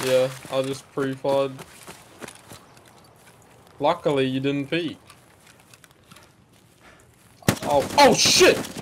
Yeah, I just pre-fired. Luckily, you didn't peek. Oh shit!